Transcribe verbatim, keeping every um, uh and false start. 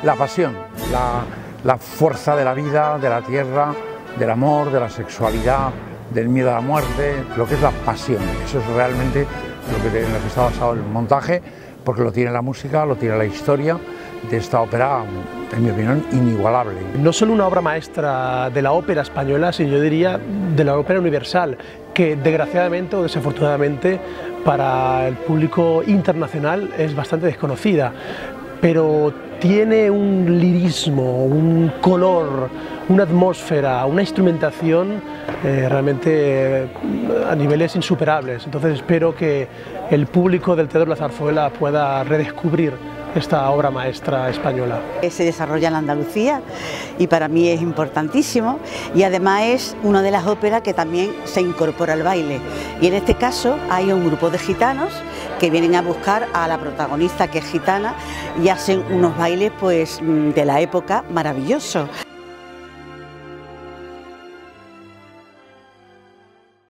la pasión, la, la fuerza de la vida, de la tierra, del amor, de la sexualidad, del miedo a la muerte, lo que es la pasión. Eso es realmente lo que, en lo que está basado el montaje, porque lo tiene la música, lo tiene la historia de esta ópera, en mi opinión, inigualable. No solo una obra maestra de la ópera española, sino yo diría de la ópera universal, que desgraciadamente o desafortunadamente para el público internacional es bastante desconocida, pero tiene un lirismo, un color, una atmósfera, una instrumentación eh, realmente eh, a niveles insuperables. Entonces espero que el público del Teatro La Zarzuela pueda redescubrir esta obra maestra española. Se desarrolla en Andalucía y para mí es importantísimo, y además es una de las óperas que también se incorpora al baile, y en este caso hay un grupo de gitanos que vienen a buscar a la protagonista, que es gitana, y hacen unos bailes pues de la época maravillosos.